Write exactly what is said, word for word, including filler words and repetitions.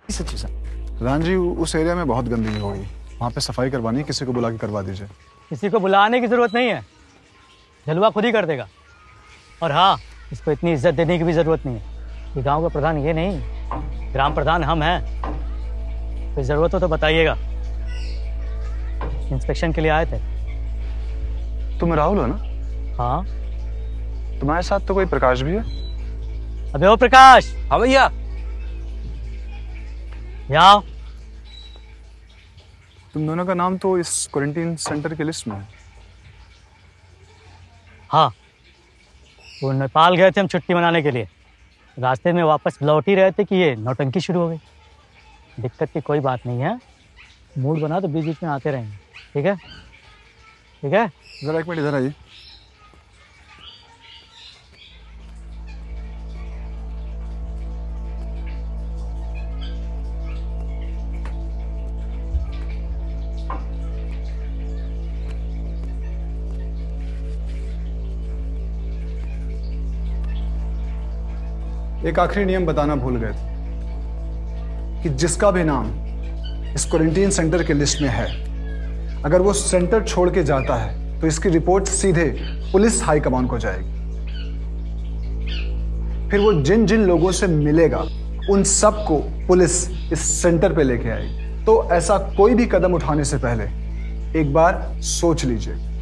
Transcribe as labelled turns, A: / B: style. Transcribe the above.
A: सच्ची सर। रान जी, उस एरिया में बहुत गंदगी हो गई, वहाँ पे सफाई करवानी है, किसी को बुला के करवा दीजिए।
B: किसी को बुलाने की जरूरत नहीं है, जलवा खुद ही कर देगा। और हाँ, इसको इतनी इज्जत देने की भी जरूरत नहीं है। ये गांव का प्रधान ये नहीं, ग्राम प्रधान हम हैं। कोई जरूरत हो तो बताइएगा। इंस्पेक्शन के लिए आए थे।
A: तुम राहुल हो ना?
B: हाँ।
A: तुम्हारे साथ तो कोई प्रकाश भी है?
B: अबे ओ प्रकाश।
C: हाँ भैया।
B: यहाँ।
A: तुम दोनों का नाम तो इस क्वारंटीन सेंटर की लिस्ट में है।
B: हाँ, वो नेपाल गए थे हम छुट्टी मनाने के लिए। रास्ते में वापस लौट ही रहे थे कि ये नौटंकी शुरू हो गई। दिक्कत की कोई बात नहीं है, मूड बना तो बीच बीच में आते रहेंगे। ठीक है? ठीक है?
A: जरा एक मिनट इधर आइए। एक आखिरी नियम बताना भूल गए थे कि जिसका भी नाम इस क्वारंटीन सेंटर के लिस्ट में है, अगर वो सेंटर छोड़ के जाता है तो इसकी रिपोर्ट सीधे पुलिस हाई कमान को जाएगी। फिर वो जिन जिन लोगों से मिलेगा उन सब को पुलिस इस सेंटर पे लेके आएगी। तो ऐसा कोई भी कदम उठाने से पहले एक बार सोच लीजिए।